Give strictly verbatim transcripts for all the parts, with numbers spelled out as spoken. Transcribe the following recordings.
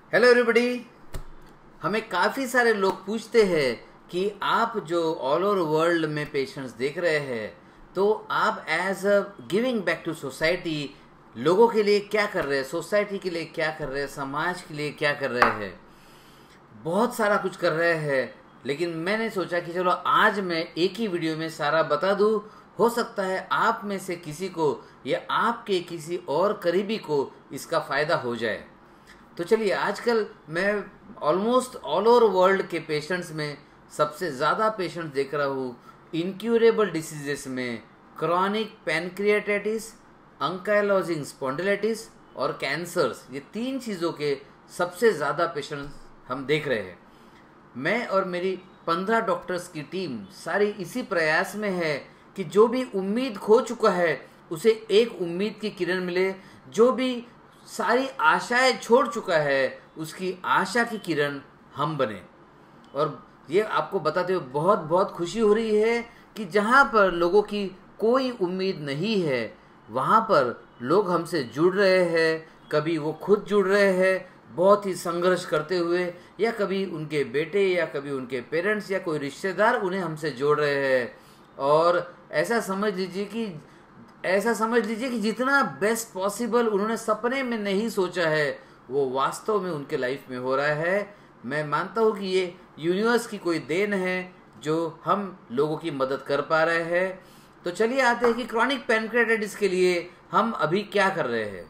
Hello everybody. हमें काफ़ी सारे लोग पूछते हैं कि आप जो ऑल ओवर वर्ल्ड में पेशेंट्स देख रहे हैं तो आप as a giving back to society लोगों के लिए क्या कर रहे हैं, सोसाइटी के लिए क्या कर रहे हैं, समाज के लिए क्या कर रहे हैं। बहुत सारा कुछ कर रहे हैं, लेकिन मैंने सोचा कि चलो आज मैं एक ही वीडियो में सारा बता दूं। हो सकता है आप में से किसी को या आपके किसी और करीबी को इसका फ़ायदा हो जाए। तो चलिए, आजकल मैं ऑलमोस्ट ऑल ओवर वर्ल्ड के पेशेंट्स में सबसे ज़्यादा पेशेंट्स देख रहा हूँ इनक्यूरेबल डिसीजेस में। क्रॉनिक पैनक्रियाटाइटिस, अंकाइलोजिंग स्पॉन्डिलाइटिस और कैंसर्स, ये तीन चीज़ों के सबसे ज़्यादा पेशेंट्स हम देख रहे हैं। मैं और मेरी पंद्रह डॉक्टर्स की टीम सारी इसी प्रयास में है कि जो भी उम्मीद खो चुका है उसे एक उम्मीद की किरण मिले, जो भी सारी आशाएं छोड़ चुका है उसकी आशा की किरण हम बने। और ये आपको बताते हुए बहुत बहुत खुशी हो रही है कि जहाँ पर लोगों की कोई उम्मीद नहीं है वहाँ पर लोग हमसे जुड़ रहे हैं। कभी वो खुद जुड़ रहे हैं बहुत ही संघर्ष करते हुए, या कभी उनके बेटे या कभी उनके पेरेंट्स या कोई रिश्तेदार उन्हें हमसे जोड़ रहे हैं। और ऐसा समझ लीजिए कि ऐसा समझ लीजिए कि जितना बेस्ट पॉसिबल उन्होंने सपने में नहीं सोचा है वो वास्तव में उनके लाइफ में हो रहा है। मैं मानता हूँ कि ये यूनिवर्स की कोई देन है जो हम लोगों की मदद कर पा रहे हैं। तो चलिए आते हैं कि क्रॉनिक पैनक्रियाटाइटिस के लिए हम अभी क्या कर रहे हैं।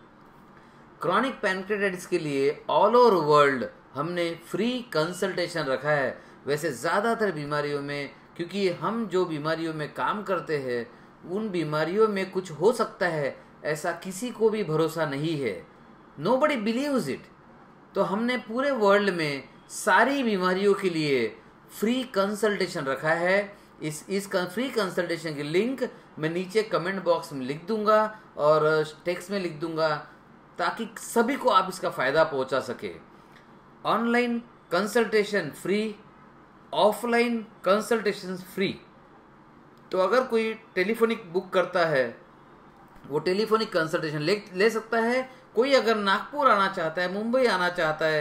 क्रॉनिक पैनक्रियाटाइटिस के लिए ऑल ओवर वर्ल्ड हमने फ्री कंसल्टेशन रखा है। वैसे ज़्यादातर बीमारियों में, क्योंकि हम जो बीमारियों में काम करते हैं उन बीमारियों में कुछ हो सकता है ऐसा किसी को भी भरोसा नहीं है, नोबडी बिलीव्स इट। तो हमने पूरे वर्ल्ड में सारी बीमारियों के लिए फ्री कंसल्टेशन रखा है। इस इस फ्री कंसल्टेशन की लिंक मैं नीचे कमेंट बॉक्स में लिख दूंगा और टेक्स्ट में लिख दूंगा ताकि सभी को आप इसका फ़ायदा पहुंचा सके। Online consultation free, offline consultation free. तो अगर कोई टेलीफोनिक बुक करता है वो टेलीफोनिक कंसल्टेशन ले ले सकता है। कोई अगर नागपुर आना चाहता है, मुंबई आना चाहता है,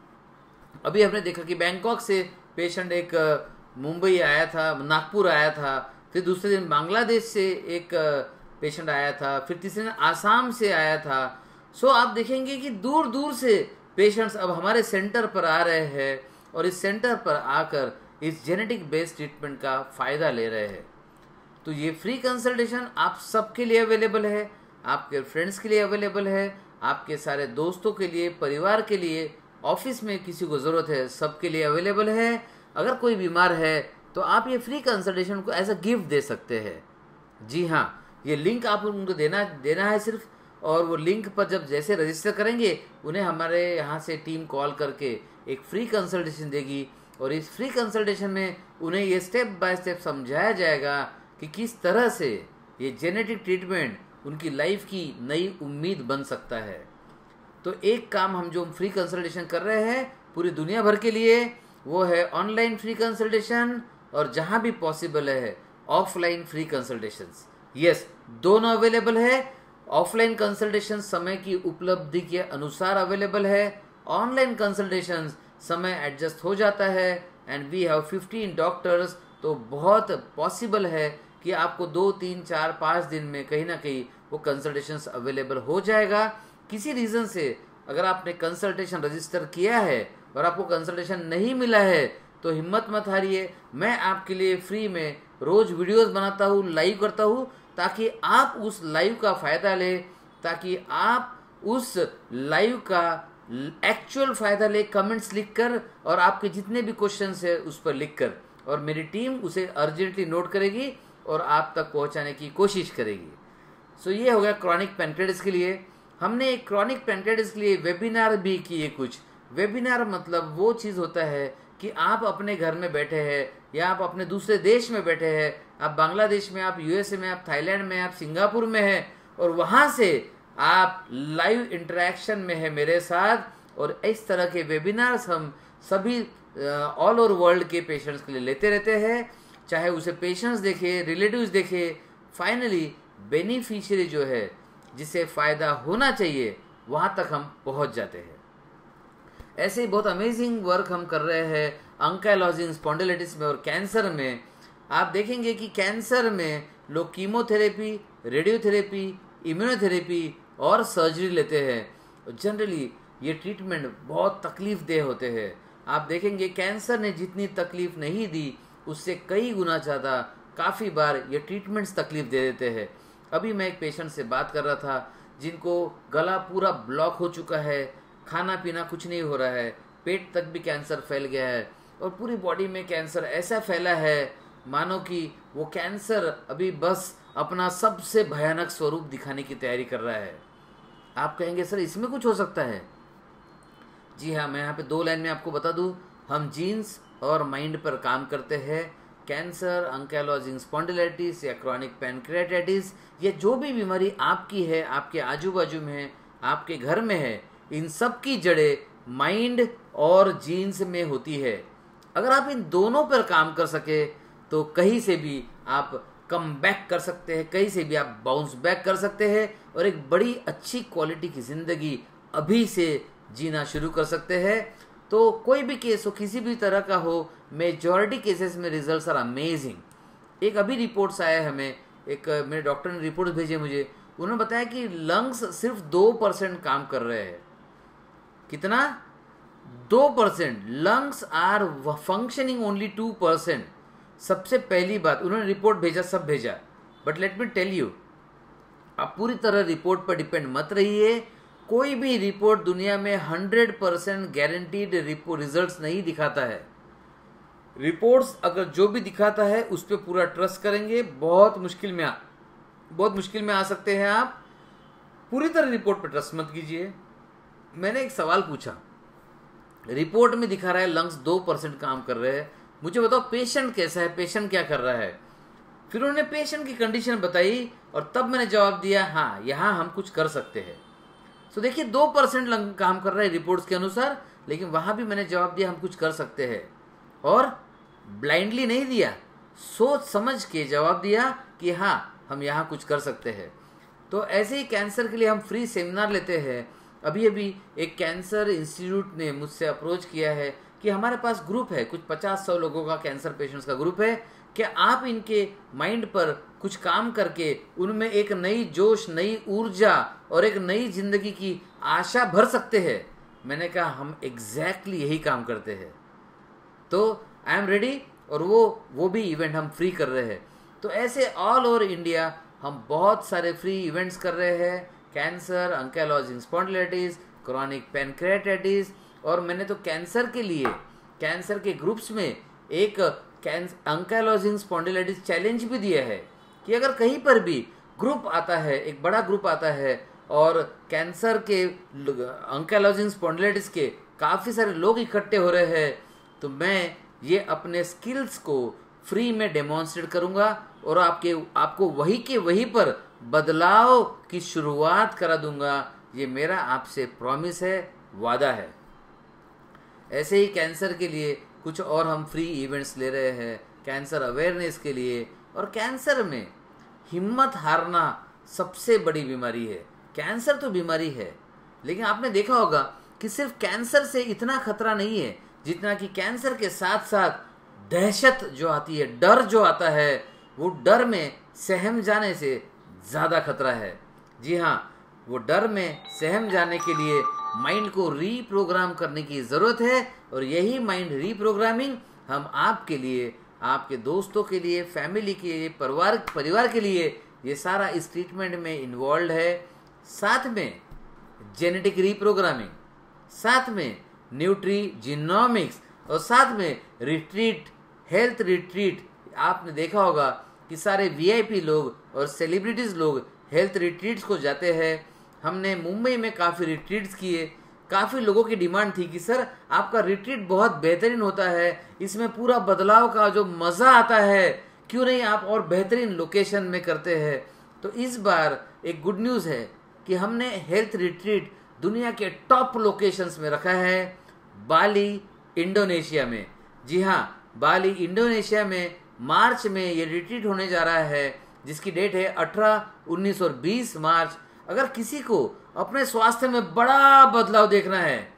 अभी हमने देखा कि बैंकॉक से पेशेंट एक मुंबई आया था, नागपुर आया था, फिर दूसरे दिन बांग्लादेश से एक पेशेंट आया था, फिर तीसरे दिन आसाम से आया था। सो आप देखेंगे कि दूर दूर से पेशेंट्स अब हमारे सेंटर पर आ रहे हैं और इस सेंटर पर आकर इस जेनेटिक बेस्ड ट्रीटमेंट का फ़ायदा ले रहे हैं। तो ये फ्री कंसल्टेशन आप सबके लिए अवेलेबल है, आपके फ्रेंड्स के लिए अवेलेबल है, आपके सारे दोस्तों के लिए, परिवार के लिए, ऑफिस में किसी को ज़रूरत है, सबके लिए अवेलेबल है। अगर कोई बीमार है तो आप ये फ्री कंसल्टेशन को एज अ गिफ्ट दे सकते हैं। जी हाँ, ये लिंक आप उनको देना देना है सिर्फ, और वो लिंक पर जब जैसे रजिस्टर करेंगे उन्हें हमारे यहाँ से टीम कॉल करके एक फ्री कंसल्टेशन देगी और इस फ्री कंसल्टेशन में उन्हें ये स्टेप बाय स्टेप समझाया जाएगा कि किस तरह से ये जेनेटिक ट्रीटमेंट उनकी लाइफ की नई उम्मीद बन सकता है। तो एक काम हम जो फ्री कंसल्टेशन कर रहे हैं पूरी दुनिया भर के लिए वो है ऑनलाइन फ्री कंसल्टेशन, और जहां भी पॉसिबल है ऑफलाइन फ्री कंसल्टेशंस। यस, दोनों अवेलेबल है। ऑफलाइन कंसल्टेशन समय की उपलब्धि के अनुसार अवेलेबल है, ऑनलाइन कंसल्टेशन समय एडजस्ट हो जाता है। And we have fifteen doctors, तो बहुत पॉसिबल है कि आपको दो तीन चार पाँच दिन में कहीं ना कहीं वो कंसल्टेशंस अवेलेबल हो जाएगा। किसी रीज़न से अगर आपने कंसल्टेशन रजिस्टर किया है और आपको कंसल्टेशन नहीं मिला है तो हिम्मत मत हारिए। मैं आपके लिए फ्री में रोज़ वीडियोस बनाता हूँ, लाइव करता हूँ, ताकि आप उस लाइव का फ़ायदा लें, ताकि आप उस लाइव का एक्चुअल फ़ायदा ले कमेंट्स लिखकर, और आपके जितने भी क्वेश्चंस है उस पर लिखकर, और मेरी टीम उसे अर्जेंटली नोट करेगी और आप तक पहुंचाने की कोशिश करेगी। सो ये हो गया क्रॉनिक पैनक्रियाटाइटिस के लिए। हमने एक क्रॉनिक पैनक्रियाटाइटिस के लिए वेबिनार भी किए। कुछ वेबिनार मतलब वो चीज़ होता है कि आप अपने घर में बैठे हैं या आप अपने दूसरे देश में बैठे हैं, आप बांग्लादेश में, आप यूएसए में, आप थाईलैंड में, आप सिंगापुर में हैं, और वहाँ से आप लाइव इंटरेक्शन में है मेरे साथ। और इस तरह के वेबिनार्स हम सभी ऑल ओवर वर्ल्ड के पेशेंट्स के लिए लेते रहते हैं, चाहे उसे पेशेंट्स देखे, रिलेटिव्स देखे, फाइनली बेनिफिशियरी जो है जिसे फ़ायदा होना चाहिए वहाँ तक हम पहुँच जाते हैं। ऐसे ही बहुत अमेजिंग वर्क हम कर रहे हैं अंकाइलोजिंग स्पॉन्डिलाइटिस में और कैंसर में। आप देखेंगे कि कैंसर में लोग कीमोथेरेपी, रेडियोथेरेपी, इम्यूनोथेरेपी और सर्जरी लेते हैं। जनरली ये ट्रीटमेंट बहुत तकलीफ देह होते हैं। आप देखेंगे कैंसर ने जितनी तकलीफ नहीं दी उससे कई गुना ज़्यादा काफ़ी बार ये ट्रीटमेंट्स तकलीफ दे देते हैं। अभी मैं एक पेशेंट से बात कर रहा था जिनको गला पूरा ब्लॉक हो चुका है, खाना पीना कुछ नहीं हो रहा है, पेट तक भी कैंसर फैल गया है और पूरी बॉडी में कैंसर ऐसा फैला है मानो कि वो कैंसर अभी बस अपना सबसे भयानक स्वरूप दिखाने की तैयारी कर रहा है। आप कहेंगे सर इसमें कुछ हो सकता है? जी हाँ, मैं यहाँ पे दो लाइन में आपको बता दूँ, हम जीन्स और माइंड पर काम करते हैं। कैंसर, अंकाइलोजिंग स्पॉन्डिलाइटिस या क्रॉनिक पैनक्रियाटाइटिस, ये जो भी बीमारी आपकी है, आपके आजू बाजू में है, आपके घर में है, इन सब की जड़ें माइंड और जीन्स में होती है। अगर आप इन दोनों पर काम कर सके तो कहीं से भी आप कम बैक कर सकते हैं, कहीं से भी आप बाउंस बैक कर सकते हैं और एक बड़ी अच्छी क्वालिटी की ज़िंदगी अभी से जीना शुरू कर सकते हैं। तो कोई भी केस हो, किसी भी तरह का हो, मेजॉरिटी केसेस में रिजल्ट्स आर अमेजिंग। एक अभी रिपोर्ट्स आया है हमें, एक मेरे डॉक्टर ने रिपोर्ट भेजे मुझे, उन्होंने बताया कि लंग्स सिर्फ दो परसेंट काम कर रहे हैं। कितना? दो percent. Lungs are functioning only two percent. सबसे पहली बात, उन्होंने रिपोर्ट भेजा, सब भेजा, but let me tell you, आप पूरी तरह रिपोर्ट पर डिपेंड मत रहिए। कोई भी रिपोर्ट दुनिया में हंड्रेड परसेंट गारंटीड रिजल्ट्स नहीं दिखाता है। रिपोर्ट्स अगर जो भी दिखाता है उस पर पूरा ट्रस्ट करेंगे, बहुत मुश्किल में आ बहुत मुश्किल में आ सकते हैं आप। पूरी तरह रिपोर्ट पर ट्रस्ट मत कीजिए। मैंने एक सवाल पूछा, रिपोर्ट में दिखा रहा है लंग्स दो परसेंट काम कर रहे हैं, मुझे बताओ पेशेंट कैसा है, पेशेंट क्या कर रहा है? फिर उन्होंने पेशेंट की कंडीशन बताई और तब मैंने जवाब दिया, हाँ यहाँ हम कुछ कर सकते हैं। तो देखिए दो परसेंट लंग काम कर रहा है रिपोर्ट्स के अनुसार, लेकिन वहाँ भी मैंने जवाब दिया हम कुछ कर सकते हैं। और ब्लाइंडली नहीं दिया, सोच समझ के जवाब दिया कि हाँ हम यहाँ कुछ कर सकते हैं। तो ऐसे ही कैंसर के लिए हम फ्री सेमिनार लेते हैं। अभी अभी एक कैंसर इंस्टीट्यूट ने मुझसे अप्रोच किया है कि हमारे पास ग्रुप है, कुछ पचास सौ लोगों का कैंसर पेशेंट्स का ग्रुप है, क्या आप इनके माइंड पर कुछ काम करके उनमें एक नई जोश, नई ऊर्जा और एक नई जिंदगी की आशा भर सकते हैं? मैंने कहा हम एग्जैक्टली यही काम करते हैं, तो आई एम रेडी। और वो वो भी इवेंट हम फ्री कर रहे हैं। तो ऐसे ऑल ओवर इंडिया हम बहुत सारे फ्री इवेंट्स कर रहे हैं, cancer, ankylosing spondylitis, chronic pancreatitis. और मैंने तो कैंसर के लिए, कैंसर के ग्रुप्स में एक अंकाइलोजिंग स्पॉन्डिलाइटिस चैलेंज भी दिया है कि अगर कहीं पर भी ग्रुप आता है, एक बड़ा ग्रुप आता है और कैंसर के, अंकाइलोजिंग स्पॉन्डिलाइटिस के काफ़ी सारे लोग इकट्ठे हो रहे हैं, तो मैं ये अपने स्किल्स को फ्री में डेमोन्स्ट्रेट करूँगा और आपके आपको वही के वही पर बदलाव की शुरुआत करा दूंगा। ये मेरा आपसे प्रॉमिस है, वादा है। ऐसे ही कैंसर के लिए कुछ और हम फ्री इवेंट्स ले रहे हैं, कैंसर अवेयरनेस के लिए। और कैंसर में हिम्मत हारना सबसे बड़ी बीमारी है। कैंसर तो बीमारी है, लेकिन आपने देखा होगा कि सिर्फ कैंसर से इतना खतरा नहीं है जितना कि कैंसर के साथ साथ दहशत जो आती है, डर जो आता है, वो डर में सहम जाने से ज़्यादा खतरा है। जी हाँ, वो डर में सहम जाने के लिए माइंड को रीप्रोग्राम करने की ज़रूरत है। और यही माइंड रीप्रोग्रामिंग हम आपके लिए, आपके दोस्तों के लिए, फैमिली के लिए, परिवार परिवार के लिए, ये सारा इस ट्रीटमेंट में इन्वॉल्व है। साथ में जेनेटिक रीप्रोग्रामिंग, साथ में न्यूट्री जीनोमिक्स और साथ में रिट्रीट, हेल्थ रिट्रीट। आपने देखा होगा कि सारे वीआईपी लोग और सेलिब्रिटीज़ लोग हेल्थ रिट्रीट्स को जाते हैं। हमने मुंबई में काफ़ी रिट्रीट्स किए। काफ़ी लोगों की डिमांड थी कि सर आपका रिट्रीट बहुत बेहतरीन होता है, इसमें पूरा बदलाव का जो मज़ा आता है, क्यों नहीं आप और बेहतरीन लोकेशन में करते हैं। तो इस बार एक गुड न्यूज़ है कि हमने हेल्थ रिट्रीट दुनिया के टॉप लोकेशंस में रखा है। बाली, इंडोनेशिया में। जी हाँ, बाली, इंडोनेशिया में मार्च में ये रिट्रीट होने जा रहा है, जिसकी डेट है अठारह, उन्नीस और बीस मार्च। अगर किसी को अपने स्वास्थ्य में बड़ा बदलाव देखना है,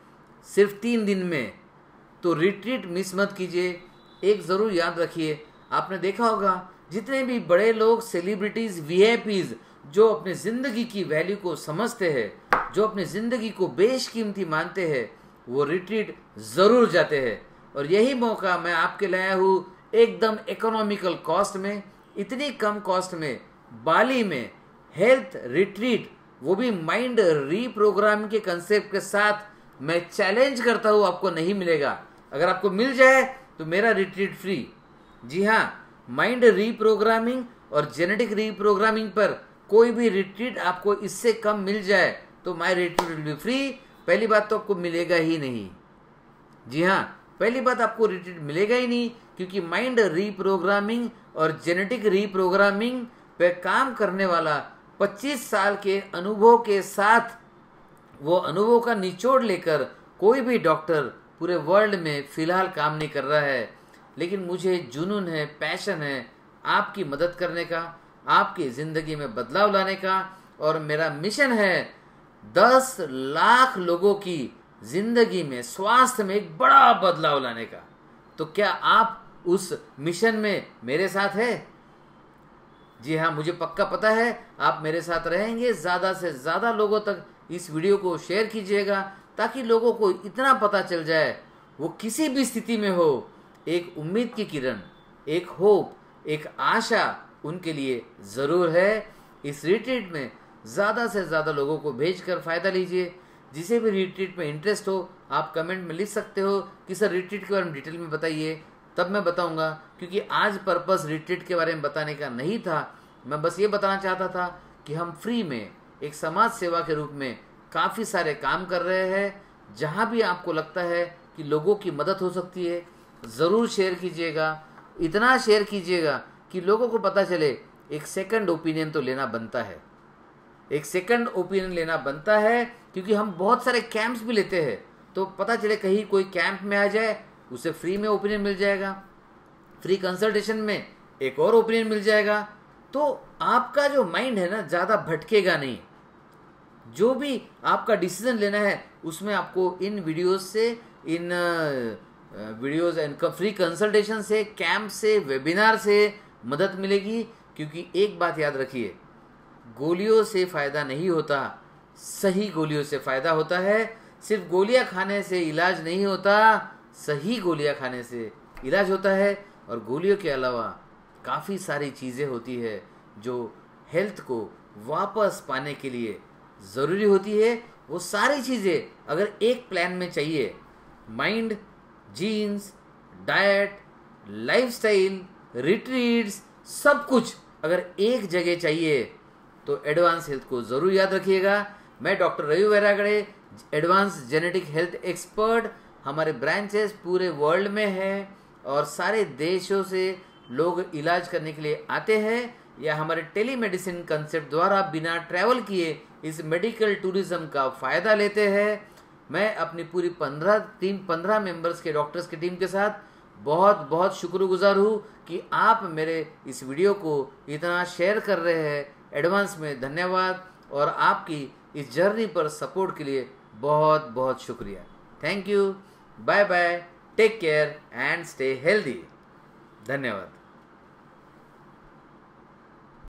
सिर्फ तीन दिन में। तो रिट्रीट मिस मत कीजिए। एक ज़रूर याद रखिए, आपने देखा होगा जितने भी बड़े लोग, सेलिब्रिटीज़, वीआईपीज़ जो अपनी ज़िंदगी की वैल्यू को समझते हैं, जो अपनी ज़िंदगी को बेशकीमती मानते हैं, वो रिट्रीट ज़रूर जाते हैं। और यही मौका मैं आपके लाया हूँ एकदम इकोनॉमिकल कॉस्ट में, इतनी कम कॉस्ट में, बाली में हेल्थ रिट्रीट, वो भी माइंड रीप्रोग्रामिंग के कंसेप्ट के साथ। मैं चैलेंज करता हूँ आपको नहीं मिलेगा। अगर आपको मिल जाए तो मेरा रिट्रीट फ्री। जी हाँ, माइंड रीप्रोग्रामिंग और जेनेटिक रीप्रोग्रामिंग पर कोई भी रिट्रीट आपको इससे कम मिल जाए तो my retreat will be free. पहली बात तो आपको मिलेगा ही नहीं। जी हाँ, पहली बात आपको रिट्रीट मिलेगा ही नहीं, क्योंकि माइंड रीप्रोग्रामिंग और जेनेटिक रीप्रोग्रामिंग पे काम करने वाला पच्चीस साल के अनुभव के साथ, वो अनुभव का निचोड़ लेकर कोई भी डॉक्टर पूरे वर्ल्ड में फिलहाल काम नहीं कर रहा है। लेकिन मुझे जुनून है, पैशन है आपकी मदद करने का, आपकी ज़िंदगी में बदलाव लाने का। और मेरा मिशन है दस लाख लोगों की ज़िंदगी में, स्वास्थ्य में एक बड़ा बदलाव लाने का। तो क्या आप उस मिशन में मेरे साथ है? जी हाँ, मुझे पक्का पता है आप मेरे साथ रहेंगे। ज़्यादा से ज़्यादा लोगों तक इस वीडियो को शेयर कीजिएगा ताकि लोगों को इतना पता चल जाए, वो किसी भी स्थिति में हो, एक उम्मीद की किरण, एक होप, एक आशा उनके लिए ज़रूर है। इस रिट्रीट में ज़्यादा से ज़्यादा लोगों को भेजकर फ़ायदा लीजिए। जिसे भी रिट्रीट में इंटरेस्ट हो आप कमेंट में लिख सकते हो कि सर रिट्रीट के बारे में डिटेल में बताइए, तब मैं बताऊंगा। क्योंकि आज पर्पस रिट्रीट के बारे में बताने का नहीं था, मैं बस ये बताना चाहता था कि हम फ्री में एक समाज सेवा के रूप में काफ़ी सारे काम कर रहे हैं। जहाँ भी आपको लगता है कि लोगों की मदद हो सकती है, ज़रूर शेयर कीजिएगा। इतना शेयर कीजिएगा कि लोगों को पता चले। एक सेकंड ओपिनियन तो लेना बनता है, एक सेकंड ओपिनियन लेना बनता है, क्योंकि हम बहुत सारे कैंप्स भी लेते हैं। तो पता चले कहीं कोई कैंप में आ जाए, उसे फ्री में ओपिनियन मिल जाएगा, फ्री कंसल्टेशन में एक और ओपिनियन मिल जाएगा। तो आपका जो माइंड है ना, ज़्यादा भटकेगा नहीं। जो भी आपका डिसीजन लेना है उसमें आपको इन वीडियोस से, इन वीडियोस एंड फ्री कंसल्टेशन से, कैंप से, वेबिनार से मदद मिलेगी। क्योंकि एक बात याद रखिए, गोलियों से फ़ायदा नहीं होता, सही गोलियों से फ़ायदा होता है। सिर्फ गोलियां खाने से इलाज नहीं होता, सही गोलियां खाने से इलाज होता है। और गोलियों के अलावा काफ़ी सारी चीज़ें होती है जो हेल्थ को वापस पाने के लिए ज़रूरी होती है। वो सारी चीज़ें अगर एक प्लान में चाहिए, mind, genes, diet, lifestyle, retreats, सब कुछ अगर एक जगह चाहिए तो एडवांस हेल्थ को ज़रूर याद रखिएगा। मैं doctor Ravi Vairagade, advance genetic health expert. हमारे ब्रांचेस पूरे वर्ल्ड में है और सारे देशों से लोग इलाज करने के लिए आते हैं या हमारे टेलीमेडिसिन कंसेप्ट द्वारा बिना ट्रैवल किए इस मेडिकल टूरिज्म का फ़ायदा लेते हैं। मैं अपनी पूरी पंद्रह टीम पंद्रह मेंबर्स के डॉक्टर्स की टीम के साथ बहुत बहुत शुक्रगुजार हूँ कि आप मेरे इस वीडियो को इतना शेयर कर रहे हैं। एडवांस में धन्यवाद और आपकी इस जर्नी पर सपोर्ट के लिए बहुत बहुत शुक्रिया। Thank you, bye bye, take care and stay healthy. धन्यवाद।